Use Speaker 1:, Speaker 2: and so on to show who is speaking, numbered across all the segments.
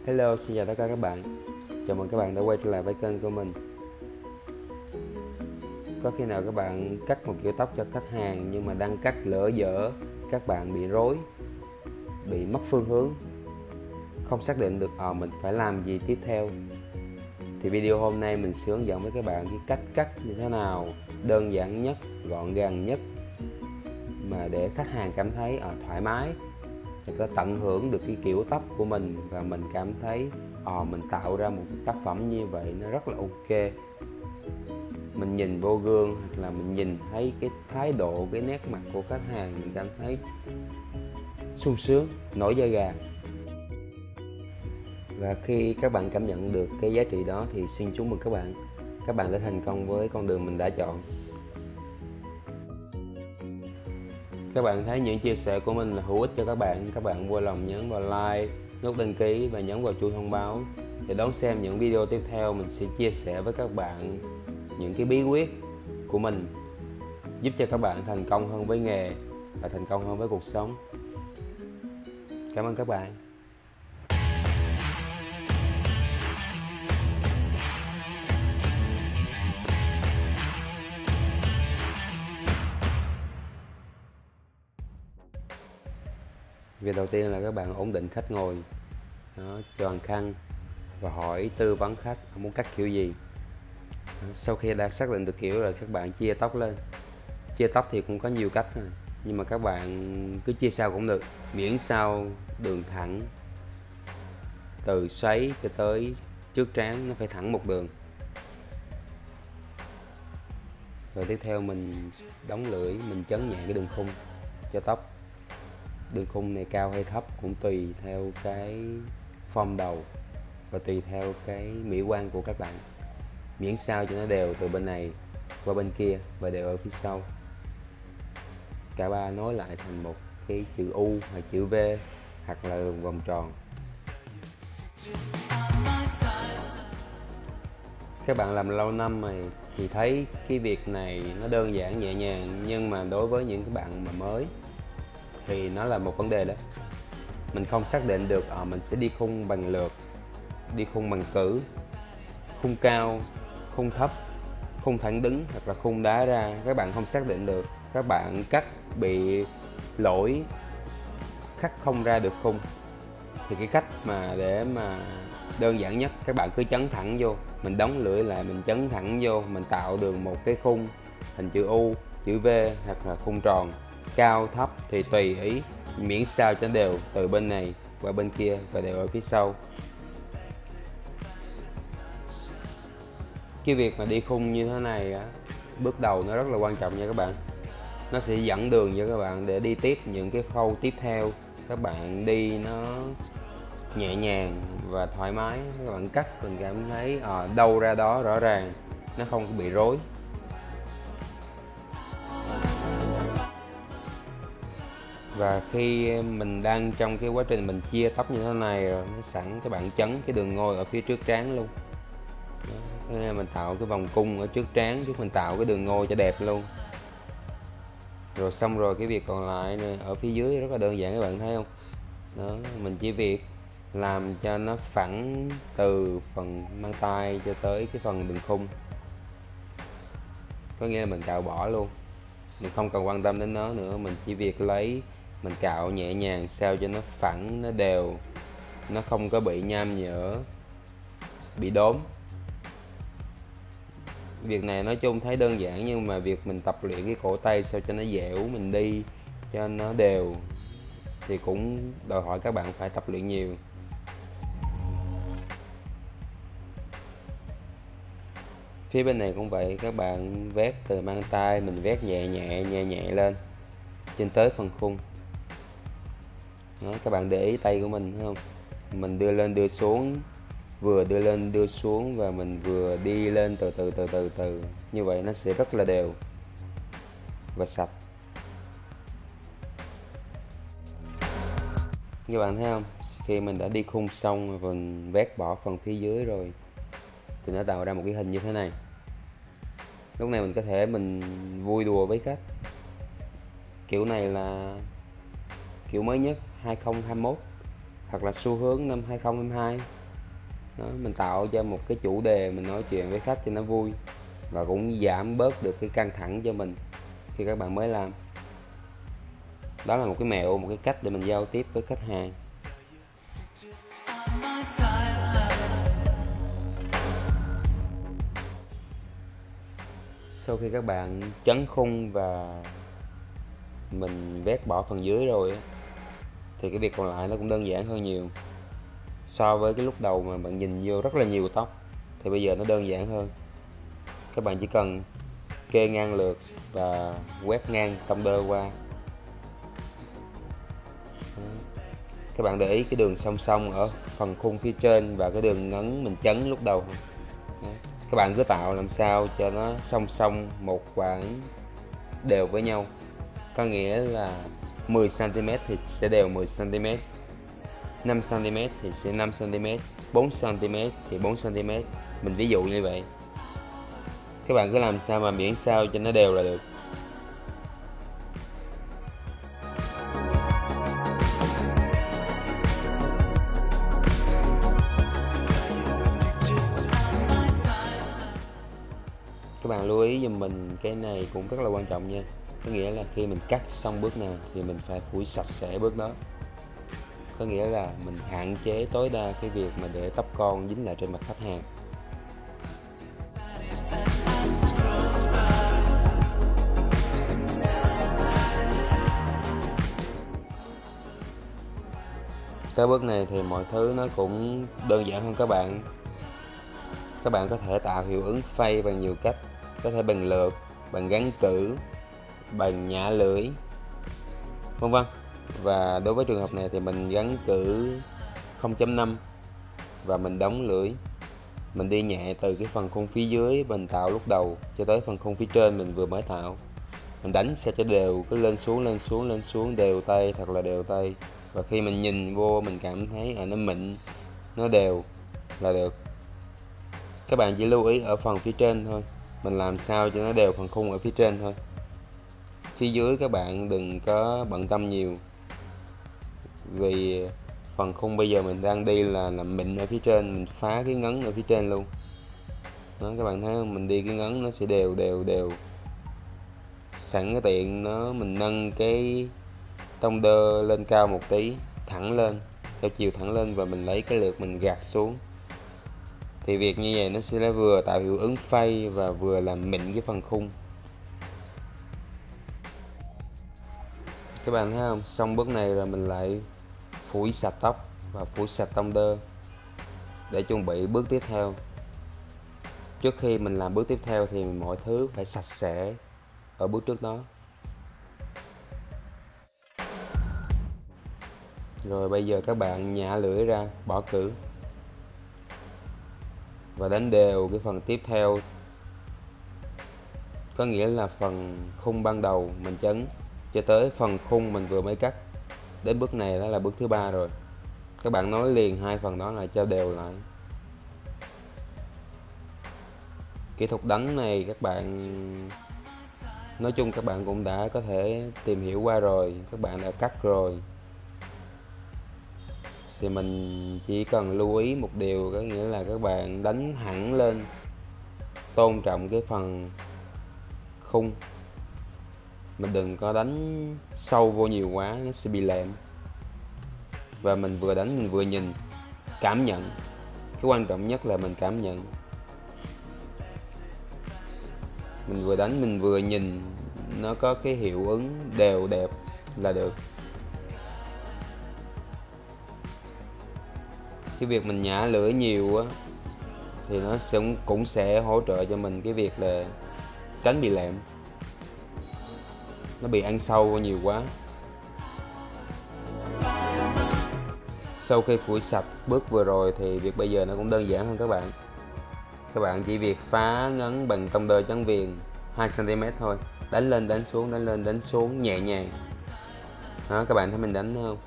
Speaker 1: Hello, xin chào tất cả các bạn. Chào mừng các bạn đã quay trở lại với kênh của mình. Có khi nào các bạn cắt một kiểu tóc cho khách hàng nhưng mà đang cắt lỡ dở, các bạn bị rối, bị mất phương hướng, không xác định được mình phải làm gì tiếp theo? Thì video hôm nay mình sẽ hướng dẫn với các bạn cái cách cắt như thế nào đơn giản nhất, gọn gàng nhất mà để khách hàng cảm thấy thoải mái, người ta tận hưởng được cái kiểu tóc của mình và mình cảm thấy mình tạo ra một cái tác phẩm như vậy nó rất là ok. Mình nhìn vô gương hoặc là mình nhìn thấy cái thái độ, cái nét mặt của khách hàng, mình cảm thấy sung sướng, nổi da gà. Và khi các bạn cảm nhận được cái giá trị đó thì xin chúc mừng các bạn đã thành công với con đường mình đã chọn. Các bạn thấy những chia sẻ của mình là hữu ích cho các bạn vui lòng nhấn vào like, nút đăng ký và nhấn vào chuông thông báo để đón xem những video tiếp theo. Mình sẽ chia sẻ với các bạn những cái bí quyết của mình giúp cho các bạn thành công hơn với nghề và thành công hơn với cuộc sống. Cảm ơn các bạn. Việc đầu tiên là các bạn ổn định khách ngồi, choàng khăn và hỏi tư vấn khách muốn cắt kiểu gì. Sau khi đã xác định được kiểu rồi, các bạn chia tóc lên. Chia tóc thì cũng có nhiều cách thôi, nhưng mà các bạn cứ chia sao cũng được, miễn sao đường thẳng từ xoáy cho tới trước trán nó phải thẳng một đường. Rồi tiếp theo mình đóng lưỡi, mình chấn nhẹ cái đường khung cho tóc. Đường khung này cao hay thấp cũng tùy theo cái form đầu và tùy theo cái mỹ quan của các bạn, miễn sao cho nó đều từ bên này qua bên kia và đều ở phía sau. Cả ba nối lại thành một cái chữ U hoặc chữ V hoặc là đường vòng tròn. Các bạn làm lâu năm rồi thì thấy cái việc này nó đơn giản nhẹ nhàng, nhưng mà đối với những cái bạn mà mới thì nó là một vấn đề đó. Mình không xác định được mình sẽ đi khung bằng lượt, đi khung bằng cử, khung cao, khung thấp, khung thẳng đứng hoặc là khung đá ra. Các bạn không xác định được, các bạn cắt bị lỗi, cắt không ra được khung. Thì cái cách mà để mà đơn giản nhất, các bạn cứ chấn thẳng vô, mình đóng lưỡi lại, mình chấn thẳng vô, mình tạo được một cái khung hình chữ U, chữ V hoặc là khung tròn, cao thấp thì tùy ý, miễn sao cho đều từ bên này qua bên kia và đều ở phía sau. Cái việc mà đi khung như thế này á, bước đầu nó rất là quan trọng nha các bạn. Nó sẽ dẫn đường cho các bạn để đi tiếp những cái khâu tiếp theo. Các bạn đi nó nhẹ nhàng và thoải mái, các bạn cắt mình cảm thấy đâu ra đó rõ ràng, nó không bị rối. Và khi mình đang trong cái quá trình mình chia tóc như thế này rồi, nó sẵn các bạn chấn cái đường ngôi ở phía trước trán luôn. Đó, mình tạo cái vòng cung ở trước trán, trước mình tạo cái đường ngôi cho đẹp luôn. Rồi xong rồi cái việc còn lại này, ở phía dưới rất là đơn giản, các bạn thấy không? Đó, mình chỉ việc làm cho nó phẳng từ phần mang tay cho tới cái phần đường khung, có nghĩa là mình cạo bỏ luôn, mình không cần quan tâm đến nó nữa. Mình chỉ việc lấy, mình cạo nhẹ nhàng sao cho nó phẳng, nó đều, nó không có bị nham nhở, bị đốm. Việc này nói chung thấy đơn giản, nhưng mà việc mình tập luyện cái cổ tay sao cho nó dẻo, mình đi cho nó đều thì cũng đòi hỏi các bạn phải tập luyện nhiều. Phía bên này cũng vậy, các bạn vét từ mang tay, mình vét nhẹ nhẹ lên trên tới phần khung. Đó, các bạn để ý tay của mình thấy không? Mình đưa lên đưa xuống, vừa đưa lên đưa xuống và mình vừa đi lên từ từ, như vậy nó sẽ rất là đều và sạch. Các bạn thấy không? Khi mình đã đi khung xong rồi, mình vét bỏ phần phía dưới rồi thì nó tạo ra một cái hình như thế này. Lúc này mình có thể mình vui đùa với khách. Kiểu này là kiểu mới nhất 2021 hoặc là xu hướng năm 2022. Mình tạo cho một cái chủ đề mình nói chuyện với khách cho nó vui, và cũng giảm bớt được cái căng thẳng cho mình khi các bạn mới làm. Đó là một cái mẹo, một cái cách để mình giao tiếp với khách hàng. Sau khi các bạn chấn khung và mình vét bỏ phần dưới rồi thì cái việc còn lại nó cũng đơn giản hơn nhiều. So với cái lúc đầu mà bạn nhìn vô rất là nhiều tóc thì bây giờ nó đơn giản hơn. Các bạn chỉ cần kê ngang lượt và quét ngang tông đơ qua. Các bạn để ý cái đường song song ở phần khung phía trên và cái đường ngấn mình chấn lúc đầu. Các bạn cứ tạo làm sao cho nó song song một khoảng đều với nhau. Có nghĩa là 10cm thì sẽ đều 10cm, 5cm thì sẽ 5cm, 4cm thì 4cm. Mình ví dụ như vậy. Các bạn cứ làm sao mà miễn sao cho nó đều là được. Các bạn lưu ý giùm mình cái này cũng rất là quan trọng nha. Có nghĩa là khi mình cắt xong bước nào thì mình phải phủi sạch sẽ bước đó. Có nghĩa là mình hạn chế tối đa cái việc mà để tóc con dính lại trên mặt khách hàng. Tới bước này thì mọi thứ nó cũng đơn giản hơn các bạn. Các bạn có thể tạo hiệu ứng fade bằng nhiều cách. Có thể bằng lượt, bằng gắn cử, bằng nhả lưỡi, vân vân. Và đối với trường hợp này thì mình gắn cử 0.5 và mình đóng lưỡi. Mình đi nhẹ từ cái phần khung phía dưới mình tạo lúc đầu cho tới phần khung phía trên mình vừa mới tạo. Mình đánh sao cho đều, cứ lên xuống đều tay, thật là đều tay. Và khi mình nhìn vô mình cảm thấy nó mịn, nó đều là được. Các bạn chỉ lưu ý ở phần phía trên thôi. Mình làm sao cho nó đều phần khung ở phía trên thôi. Phía dưới các bạn đừng có bận tâm nhiều. Vì phần khung bây giờ mình đang đi là làm mịn ở phía trên, mình phá cái ngấn ở phía trên luôn. Đó, các bạn thấy không? Mình đi cái ngấn nó sẽ đều. Sẵn cái tiện mình nâng cái tông đơ lên cao một tí, thẳng lên, theo chiều thẳng lên, và mình lấy cái lượt mình gạt xuống. Thì việc như vậy nó sẽ vừa tạo hiệu ứng phay và vừa làm mịn cái phần khung. Các bạn thấy không? Xong bước này rồi mình lại phủi sạch tóc và phủi sạch tông đơ để chuẩn bị bước tiếp theo. Trước khi mình làm bước tiếp theo thì mọi thứ phải sạch sẽ ở bước trước đó. Rồi bây giờ các bạn nhả lưỡi ra, bỏ cử và đánh đều cái phần tiếp theo. Có nghĩa là phần khung ban đầu mình chấn cho tới phần khung mình vừa mới cắt. Đến bước này đó là bước thứ 3 rồi. Các bạn nối liền hai phần đó lại cho đều lại. Kỹ thuật đánh này các bạn nói chung các bạn cũng đã có thể tìm hiểu qua rồi, các bạn đã cắt rồi. Thì mình chỉ cần lưu ý một điều, có nghĩa là các bạn đánh hẳn lên, tôn trọng cái phần khung. Mình đừng có đánh sâu vô nhiều quá, nó sẽ bị lẹm. Và mình vừa đánh mình vừa nhìn, cảm nhận. Cái quan trọng nhất là mình cảm nhận. Mình vừa đánh mình vừa nhìn, nó có cái hiệu ứng đều đẹp là được. Cái việc mình nhả lưỡi nhiều á thì nó cũng sẽ hỗ trợ cho mình cái việc là tránh bị lẹm, nó bị ăn sâu vô nhiều quá. Sau khi phủi sạch bước vừa rồi thì việc bây giờ nó cũng đơn giản hơn các bạn. Các bạn chỉ việc phá ngấn bằng tông đơ chắn viền 2cm thôi, đánh lên đánh xuống nhẹ nhàng. Đó, các bạn thấy mình đánh không?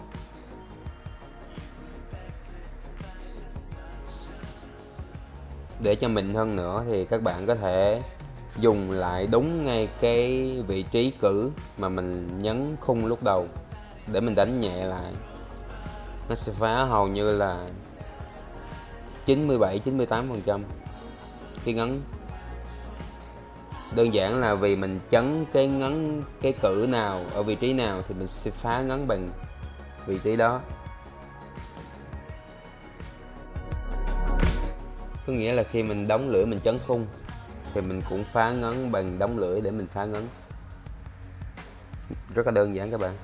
Speaker 1: Để cho mịn hơn nữa thì các bạn có thể dùng lại đúng ngay cái vị trí cử mà mình nhấn khung lúc đầu để mình đánh nhẹ lại. Nó sẽ phá hầu như là 97-98% cái ngấn. Đơn giản là vì mình chấn cái ngấn, cái cử nào ở vị trí nào thì mình sẽ phá ngấn bằng vị trí đó. Có nghĩa là khi mình đóng lưỡi mình chấn khung thì mình cũng phá ngấn bằng đóng lưỡi để mình phá ngấn. Rất là đơn giản các bạn.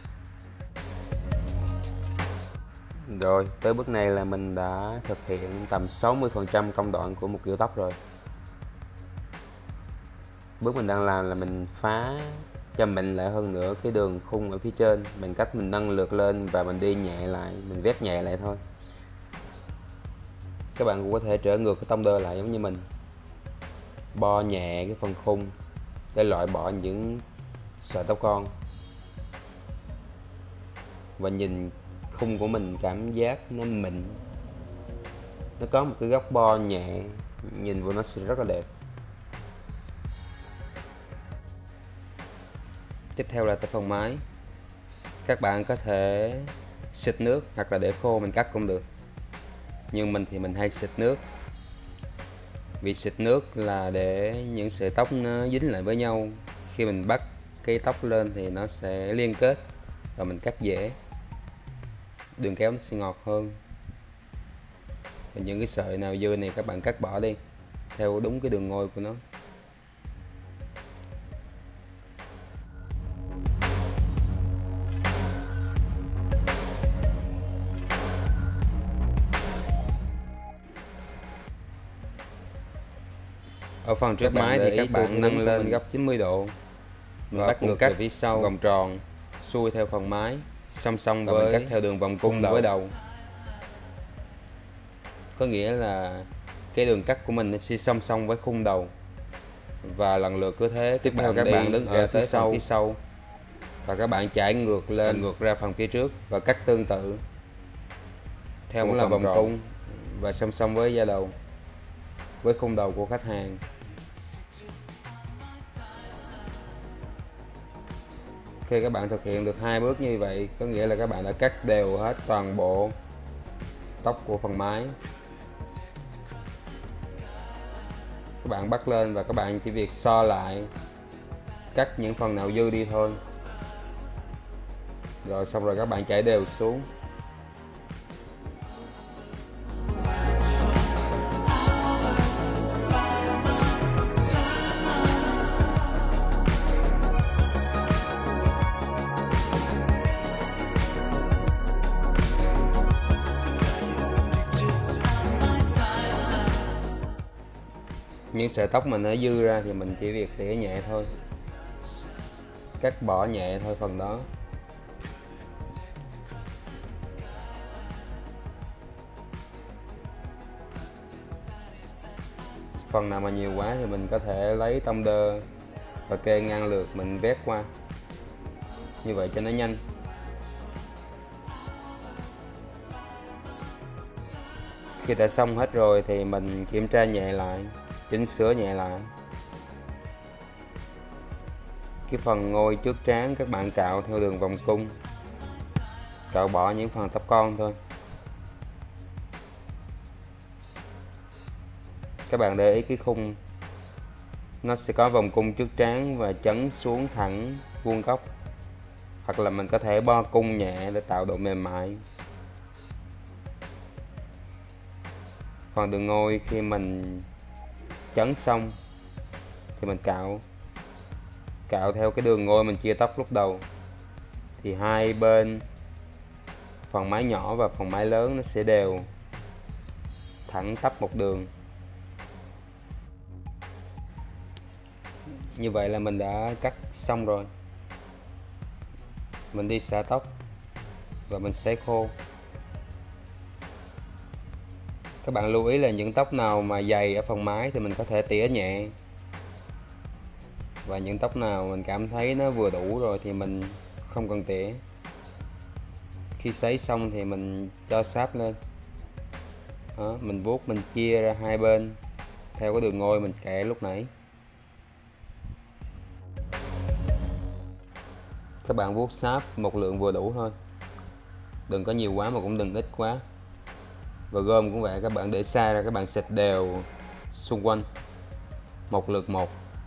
Speaker 1: Rồi tới bước này là mình đã thực hiện tầm 60% công đoạn của một kiểu tóc rồi. Bước mình đang làm là mình phá cho mình lại hơn nữa cái đường khung ở phía trên bằng cách mình nâng lượt lên và mình đi nhẹ lại, mình vét nhẹ lại thôi. Các bạn cũng có thể trở ngược cái tông đơ lại giống như mình, bo nhẹ cái phần khung để loại bỏ những sợi tóc con và nhìn khung của mình cảm giác nó mịn, nó có một cái góc bo nhẹ, nhìn vào nó sẽ rất là đẹp. Tiếp theo là tới phần mái. Các bạn có thể xịt nước hoặc là để khô mình cắt cũng được, nhưng mình thì mình hay xịt nước. Vì xịt nước là để những sợi tóc nó dính lại với nhau, khi mình bắt cái tóc lên thì nó sẽ liên kết và mình cắt dễ, đường kéo nó sẽ ngọt hơn. Và những cái sợi nào dư này các bạn cắt bỏ đi theo đúng cái đường ngôi của nó. Ở phần trước mái thì các bạn nâng lên góc 90 độ, mình bắt ngược về phía sau vòng tròn xuôi theo phần mái, song song với mình cắt theo đường vòng cung với đầu. Có nghĩa là cái đường cắt của mình nó sẽ song song với khung đầu, và lần lượt cứ thế tiếp theo các bạn đứng ở phía sau và các bạn chải ngược lên, ngược ra phần phía trước và cắt tương tự theo một vòng cung và song song với da đầu, với khung đầu của khách hàng. Khi các bạn thực hiện được 2 bước như vậy, có nghĩa là các bạn đã cắt đều hết toàn bộ tóc của phần mái. Các bạn bắt lên và các bạn chỉ việc so lại, cắt những phần nào dư đi thôi. Rồi xong rồi các bạn chải đều xuống. Những sợi tóc mình nó dư ra thì mình chỉ việc tỉa nhẹ thôi, cắt bỏ nhẹ thôi phần đó. Phần nào mà nhiều quá thì mình có thể lấy tông đơ và kê ngang lượt mình vét qua, như vậy cho nó nhanh. Khi đã xong hết rồi thì mình kiểm tra nhẹ lại, chỉnh sửa nhẹ lại. Cái phần ngôi trước trán các bạn cạo theo đường vòng cung, cạo bỏ những phần tóc con thôi. Các bạn để ý cái khung nó sẽ có vòng cung trước trán và chấn xuống thẳng vuông góc, hoặc là mình có thể bo cung nhẹ để tạo độ mềm mại. Phần đường ngôi khi mình chấn xong thì mình cạo theo cái đường ngôi mình chia tóc lúc đầu, thì hai bên phần mái nhỏ và phần mái lớn nó sẽ đều thẳng tắp một đường. Như vậy là mình đã cắt xong rồi. Mình đi xả tóc và mình sấy khô. Các bạn lưu ý là những tóc nào mà dày ở phần mái thì mình có thể tỉa nhẹ, và những tóc nào mình cảm thấy nó vừa đủ rồi thì mình không cần tỉa. Khi sấy xong thì mình cho sáp lên đó, mình vuốt mình chia ra hai bên theo cái đường ngôi mình kẻ lúc nãy. Các bạn vuốt sáp một lượng vừa đủ thôi, đừng có nhiều quá mà cũng đừng ít quá. Và gom cũng vậy, các bạn để xa ra, các bạn xịt đều xung quanh một lượt một.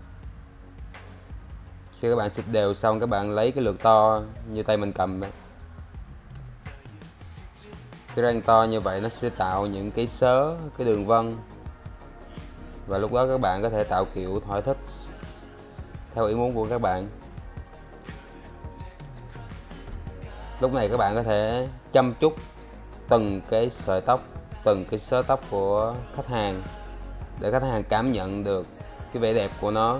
Speaker 1: Khi các bạn xịt đều xong, các bạn lấy cái lược to như tay mình cầm ấy. Cái rang to như vậy nó sẽ tạo những cái xớ, cái đường vân, và lúc đó các bạn có thể tạo kiểu thỏa thích theo ý muốn của các bạn. Lúc này các bạn có thể chăm chút từng cái sợi tóc, từng cái xớ tóc của khách hàng để khách hàng cảm nhận được cái vẻ đẹp của nó.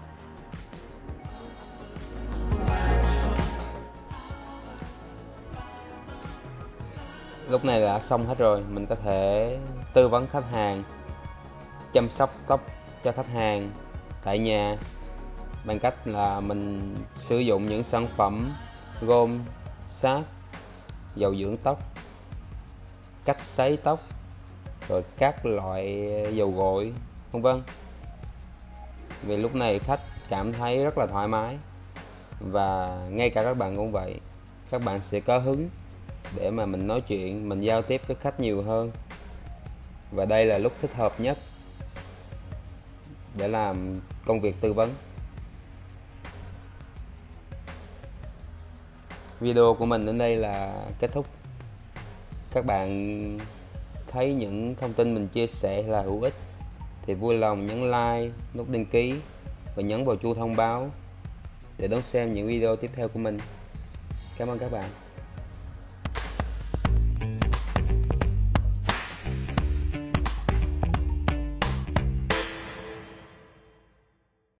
Speaker 1: Lúc này đã xong hết rồi, mình có thể tư vấn khách hàng, chăm sóc tóc cho khách hàng tại nhà bằng cách là mình sử dụng những sản phẩm gôm, sáp, dầu dưỡng tóc, cách sấy tóc, rồi các loại dầu gội, vân vân. Vì lúc này khách cảm thấy rất là thoải mái, và ngay cả các bạn cũng vậy, các bạn sẽ có hứng để mà mình nói chuyện, mình giao tiếp với khách nhiều hơn, và đây là lúc thích hợp nhất để làm công việc tư vấn. Video của mình đến đây là kết thúc. Các bạn thấy những thông tin mình chia sẻ là hữu ích thì vui lòng nhấn like, nút đăng ký và nhấn vào chuông thông báo để đón xem những video tiếp theo của mình. Cảm ơn các bạn.